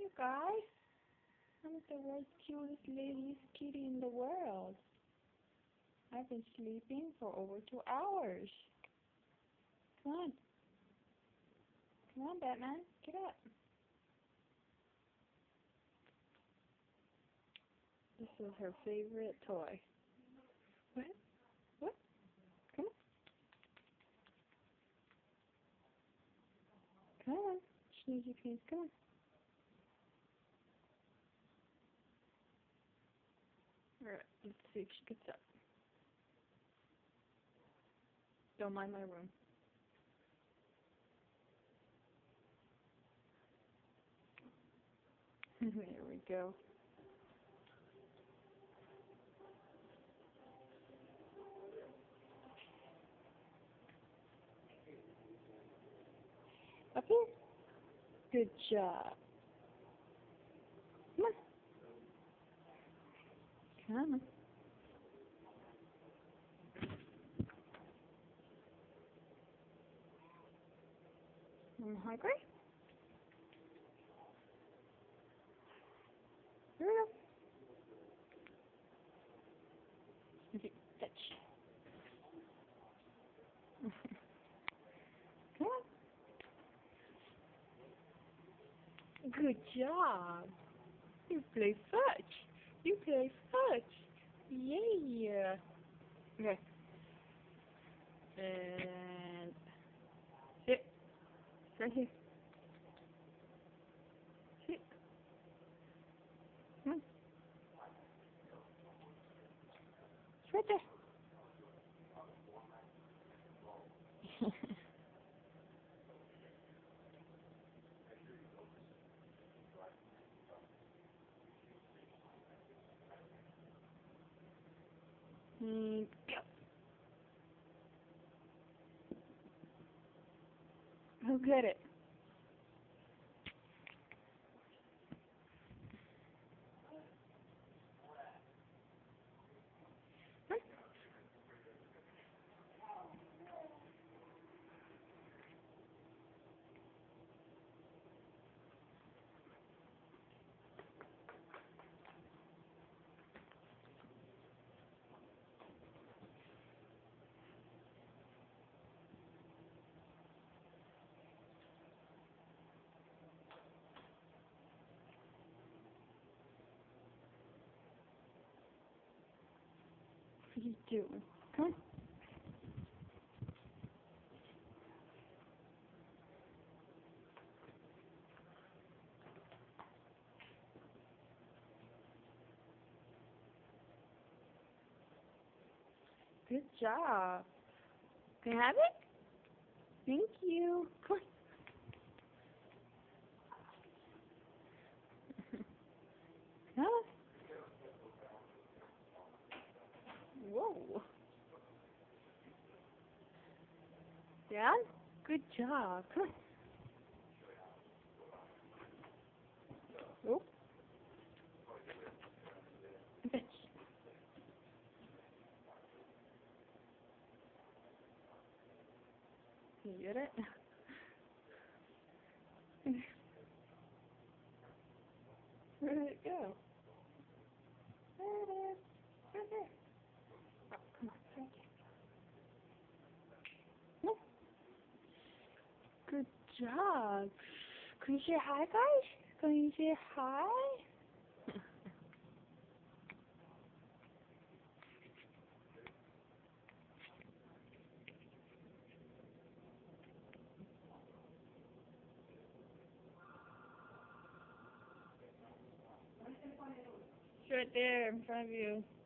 guys. I'm the world's cutest laziest kitty in the world. I've been sleeping for over 2 hours. Come on. Come on, Batman. Get up. This is her favorite toy. What? What? Come on. Come on. Sneezy face, come on. Alright, let's see if she gets up. Don't mind my room. There we go. Up here. Good job. Come on. Come on. I'm hungry. Here we go. Okay, fetch. Come on. Good job. You play fetch. You play fetch. Yeah. Okay. And sit. Right here. Sit. Come on. It's right there. Go. Who got it? What are you doing? Come on. Good job. Can I have it? Thank you. Come on. Come on. Whoa. Dad? Good job. Come on. Oh. Fetch. You get it? Where did it go? There it is. Right there. Oh, come on. Right there. No. Good job. Can you say hi, guys? Can you say hi? It's right there in front of you.